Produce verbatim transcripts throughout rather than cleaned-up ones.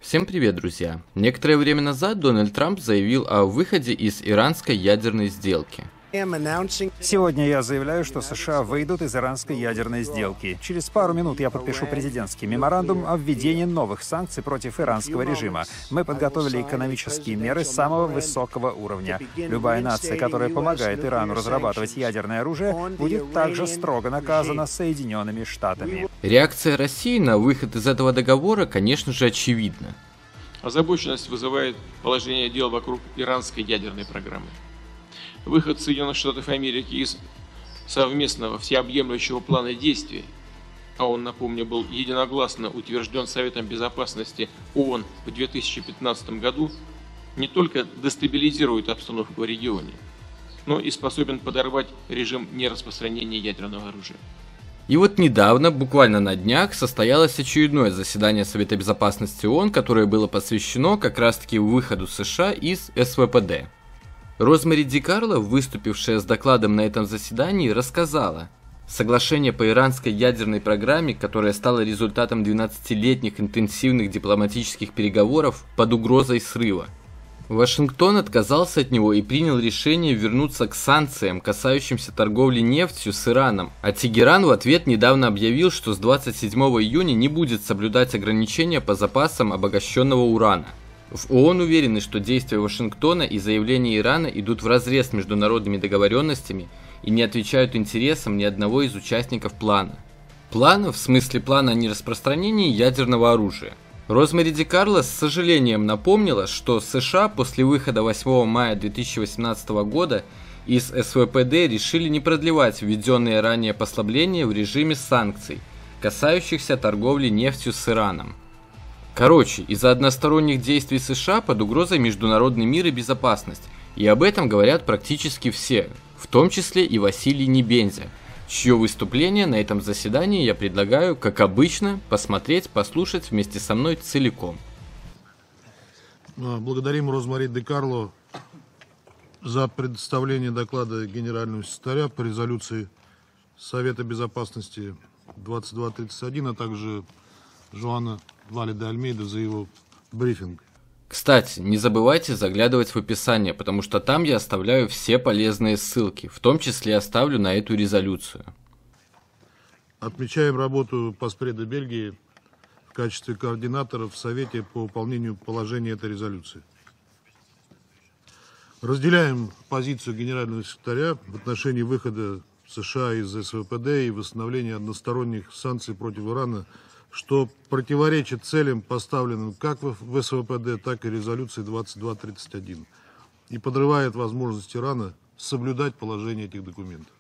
Всем привет, друзья! Некоторое время назад Дональд Трамп заявил о выходе из иранской ядерной сделки. Сегодня я заявляю, что США выйдут из иранской ядерной сделки. Через пару минут я подпишу президентский меморандум о введении новых санкций против иранского режима. Мы подготовили экономические меры самого высокого уровня. Любая нация, которая помогает Ирану разрабатывать ядерное оружие, будет также строго наказана Соединенными Штатами. Реакция России на выход из этого договора, конечно же, очевидна. Озабоченность вызывает положение дел вокруг иранской ядерной программы. Выход Соединенных Штатов Америки из совместного всеобъемлющего плана действий, а он, напомню, был единогласно утвержден Советом Безопасности ООН в две тысячи пятнадцатом году, не только дестабилизирует обстановку в регионе, но и способен подорвать режим нераспространения ядерного оружия. И вот недавно, буквально на днях, состоялось очередное заседание Совета Безопасности ООН, которое было посвящено как раз-таки выходу США из эс вэ пэ дэ. Розмари Ди Карло, выступившая с докладом на этом заседании, рассказала: соглашение по иранской ядерной программе, которое стало результатом двенадцатилетних интенсивных дипломатических переговоров, под угрозой срыва. Вашингтон отказался от него и принял решение вернуться к санкциям, касающимся торговли нефтью с Ираном, а Тегеран в ответ недавно объявил, что с двадцать седьмого июня не будет соблюдать ограничения по запасам обогащенного урана. В ООН уверены, что действия Вашингтона и заявления Ирана идут вразрез с международными договоренностями и не отвечают интересам ни одного из участников плана. Плана в смысле плана о нераспространении ядерного оружия. Розмари Ди Карло с сожалением напомнила, что США после выхода восьмого мая две тысячи восемнадцатого года из эс вэ пэ дэ решили не продлевать введенные ранее послабления в режиме санкций, касающихся торговли нефтью с Ираном. Короче, из-за односторонних действий США под угрозой международный мир и безопасность, и об этом говорят практически все, в том числе и Василий Небензя, чье выступление на этом заседании я предлагаю, как обычно, посмотреть, послушать вместе со мной целиком. Благодарим Розмари Ди Карло за предоставление доклада генерального секретаря по резолюции Совета Безопасности двадцать два тридцать один, а также Жоана Вали де Альмейда за его брифинг. Кстати, не забывайте заглядывать в описание, потому что там я оставляю все полезные ссылки, в том числе оставлю на эту резолюцию. Отмечаем работу Поспреда Бельгии в качестве координатора в Совете по выполнению положения этой резолюции. Разделяем позицию генерального секретаря в отношении выхода США из эс вэ пэ дэ и восстановления односторонних санкций против Ирана, что противоречит целям, поставленным как в эс вэ пэ дэ, так и резолюции двадцать два тридцать один, и подрывает возможность Ирана соблюдать положение этих документов.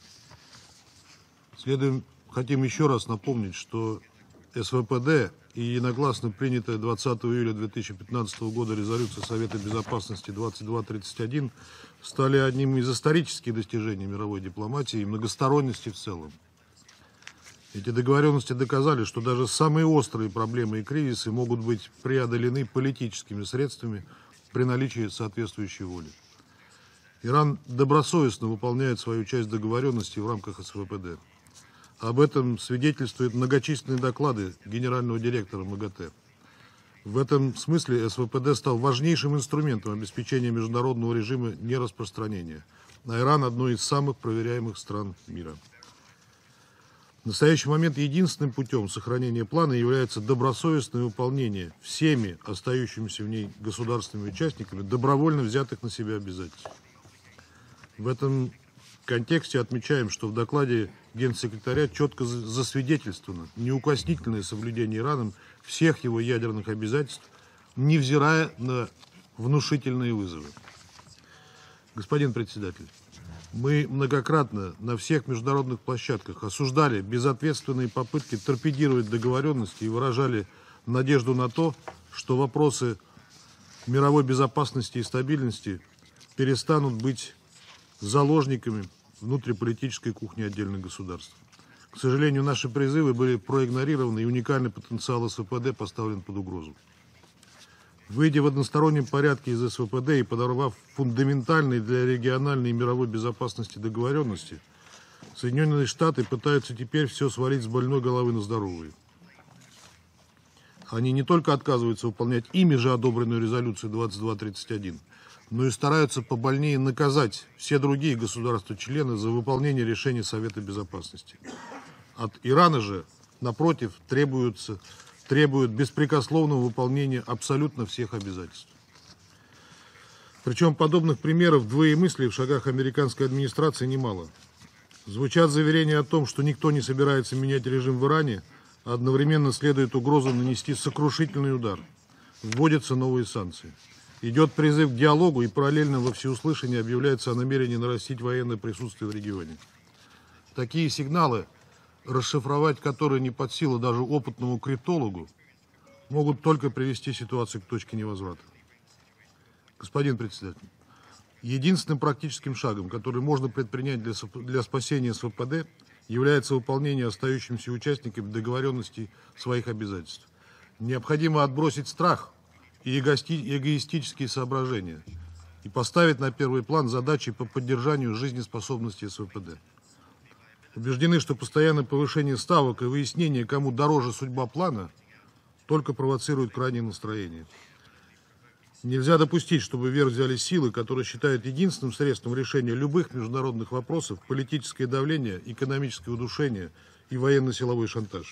Следуем, хотим еще раз напомнить, что эс вэ пэ дэ и единогласно принятая двадцатого июля две тысячи пятнадцатого года резолюция Совета Безопасности двадцать два тридцать один стали одним из исторических достижений мировой дипломатии и многосторонности в целом. Эти договоренности доказали, что даже самые острые проблемы и кризисы могут быть преодолены политическими средствами при наличии соответствующей воли. Иран добросовестно выполняет свою часть договоренности в рамках эс вэ пэ дэ. Об этом свидетельствуют многочисленные доклады генерального директора эм гэ тэ. В этом смысле эс вэ пэ дэ стал важнейшим инструментом обеспечения международного режима нераспространения, а Иран – одной из самых проверяемых стран мира. В настоящий момент единственным путем сохранения плана является добросовестное выполнение всеми остающимися в ней государственными участниками добровольно взятых на себя обязательств. В этом контексте отмечаем, что в докладе генсекретаря четко засвидетельствовано неукоснительное соблюдение Ираном всех его ядерных обязательств, невзирая на внушительные вызовы. Господин председатель, мы многократно на всех международных площадках осуждали безответственные попытки торпедировать договоренности и выражали надежду на то, что вопросы мировой безопасности и стабильности перестанут быть заложниками внутриполитической кухни отдельных государств. К сожалению, наши призывы были проигнорированы, и уникальный потенциал эс вэ пэ дэ поставлен под угрозу. Выйдя в одностороннем порядке из эс вэ пэ дэ и подорвав фундаментальные для региональной и мировой безопасности договоренности, Соединенные Штаты пытаются теперь все свалить с больной головы на здоровую. Они не только отказываются выполнять ими же одобренную резолюцию двадцать два тридцать один, но и стараются побольнее наказать все другие государства-члены за выполнение решений Совета Безопасности. От Ирана же, напротив, требуются, требуют беспрекословного выполнения абсолютно всех обязательств. Причем подобных примеров двоемыслия в шагах американской администрации немало. Звучат заверения о том, что никто не собирается менять режим в Иране, а одновременно следует угроза нанести сокрушительный удар. Вводятся новые санкции. Идет призыв к диалогу, и параллельно во всеуслышание объявляется о намерении нарастить военное присутствие в регионе. Такие сигналы, расшифровать которые не под силу даже опытному криптологу, могут только привести ситуацию к точке невозврата. Господин председатель, единственным практическим шагом, который можно предпринять для, для спасения СВПД, является выполнение остающимися участниками договоренностей своих обязательств. Необходимо отбросить страх и эгоистические соображения и поставить на первый план задачи по поддержанию жизнеспособности СВПД. Убеждены, что постоянное повышение ставок и выяснение, кому дороже судьба плана, только провоцирует крайнее настроение. Нельзя допустить, чтобы вверх взяли силы, которые считают единственным средством решения любых международных вопросов политическое давление, экономическое удушение и военно-силовой шантаж.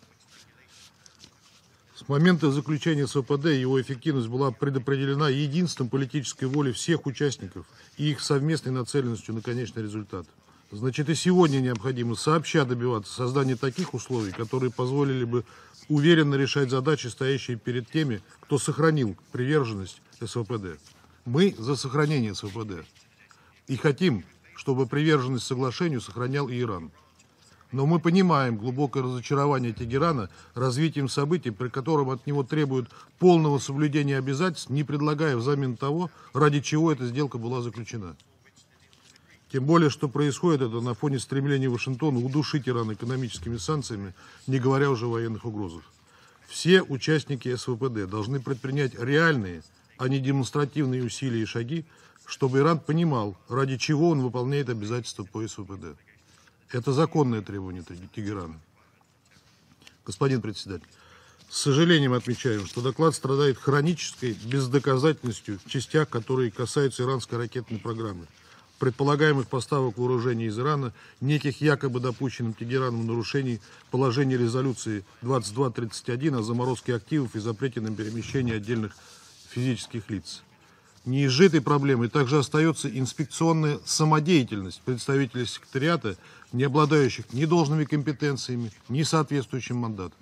С момента заключения СВПД его эффективность была предопределена единством политической воли всех участников и их совместной нацеленностью на конечный результат. Значит, и сегодня необходимо сообща добиваться создания таких условий, которые позволили бы уверенно решать задачи, стоящие перед теми, кто сохранил приверженность СВПД. Мы за сохранение СВПД и хотим, чтобы приверженность соглашению сохранял и Иран. Но мы понимаем глубокое разочарование Тегерана развитием событий, при котором от него требуют полного соблюдения обязательств, не предлагая взамен того, ради чего эта сделка была заключена. Тем более, что происходит это на фоне стремления Вашингтона удушить Иран экономическими санкциями, не говоря уже о военных угрозах. Все участники СВПД должны предпринять реальные, а не демонстративные усилия и шаги, чтобы Иран понимал, ради чего он выполняет обязательства по СВПД. Это законное требование Тегерана. Господин председатель, с сожалением отмечаем, что доклад страдает хронической бездоказательностью в частях, которые касаются иранской ракетной программы, предполагаемых поставок вооружений из Ирана, неких якобы допущенным Тегераном нарушений положения резолюции двадцать два тридцать один о заморозке активов и запрете на перемещение отдельных физических лиц. Неизжитой проблемой также остается инспекционная самодеятельность представителей секретариата, не обладающих ни должными компетенциями, ни соответствующим мандатом.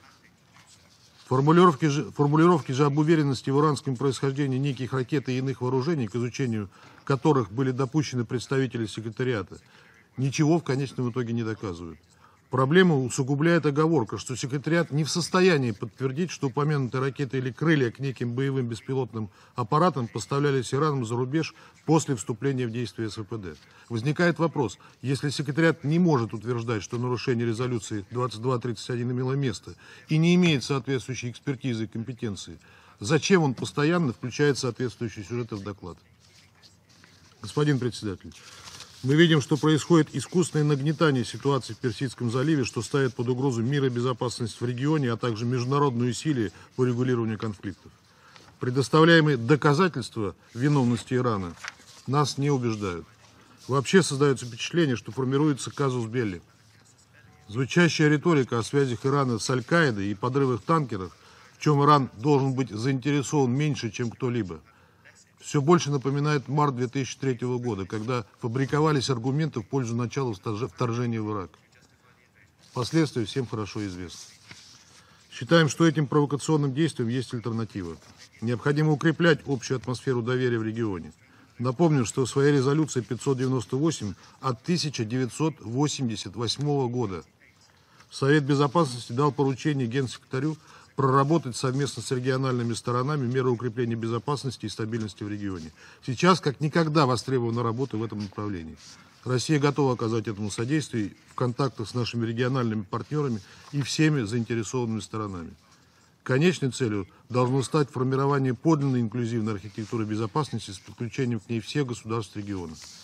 Формулировки же, формулировки же об уверенности в иранском происхождении неких ракет и иных вооружений, к изучению которых были допущены представители секретариата, ничего в конечном итоге не доказывают. Проблему усугубляет оговорка, что секретариат не в состоянии подтвердить, что упомянутые ракеты или крылья к неким боевым беспилотным аппаратам поставлялись Ираном за рубеж после вступления в действие СВПД. Возникает вопрос, если секретариат не может утверждать, что нарушение резолюции двадцать два тридцать один имело место и не имеет соответствующей экспертизы и компетенции, зачем он постоянно включает соответствующие сюжеты в доклад? Господин председатель, мы видим, что происходит искусственное нагнетание ситуации в Персидском заливе, что ставит под угрозу мир и безопасность в регионе, а также международные усилия по регулированию конфликтов. Предоставляемые доказательства виновности Ирана нас не убеждают. Вообще создается впечатление, что формируется казус белли. Звучащая риторика о связях Ирана с Аль-Каидой и подрывах танкеров, в чем Иран должен быть заинтересован меньше, чем кто-либо, все больше напоминает март две тысячи третьего года, когда фабриковались аргументы в пользу начала вторжения в Ирак. Последствия всем хорошо известны. Считаем, что этим провокационным действиям есть альтернатива. Необходимо укреплять общую атмосферу доверия в регионе. Напомню, что в своей резолюции пятьсот девяносто восемь от тысяча девятьсот восемьдесят восьмого года Совет Безопасности дал поручение генсекретарю проработать совместно с региональными сторонами меры укрепления безопасности и стабильности в регионе. Сейчас как никогда востребована работа в этом направлении. Россия готова оказать этому содействие в контактах с нашими региональными партнерами и всеми заинтересованными сторонами. Конечной целью должно стать формирование подлинной инклюзивной архитектуры безопасности с подключением к ней всех государств региона.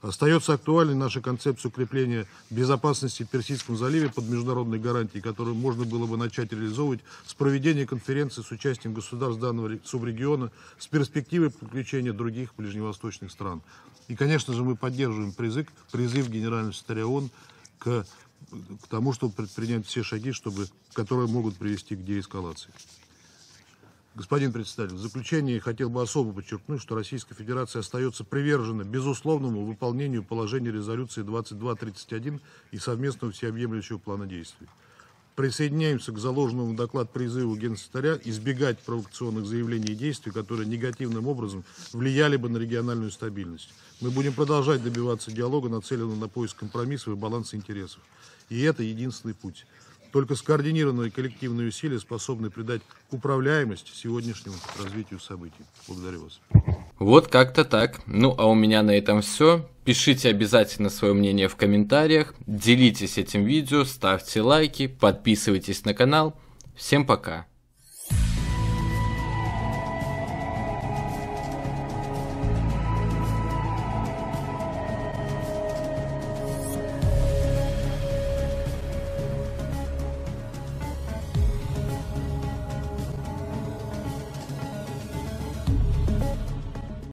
Остается актуальной наша концепция укрепления безопасности в Персидском заливе под международной гарантией, которую можно было бы начать реализовывать с проведения конференции с участием государств данного субрегиона с перспективой подключения других ближневосточных стран. И, конечно же, мы поддерживаем призыв, призыв Генерального секретаря ООН к, к тому, чтобы предпринять все шаги, чтобы, которые могут привести к деэскалации. Господин председатель, в заключение хотел бы особо подчеркнуть, что Российская Федерация остается привержена безусловному выполнению положений резолюции двадцать два тридцать один и совместного всеобъемлющего плана действий. Присоединяемся к заложенному в доклад призыву Генсекретаря избегать провокационных заявлений и действий, которые негативным образом влияли бы на региональную стабильность. Мы будем продолжать добиваться диалога, нацеленного на поиск компромиссов и баланса интересов. И это единственный путь. Только скоординированные коллективные усилия способны придать управляемость сегодняшнему развитию событий. Благодарю вас. Вот как-то так. Ну, а у меня на этом все. Пишите обязательно свое мнение в комментариях, делитесь этим видео, ставьте лайки, подписывайтесь на канал. Всем пока.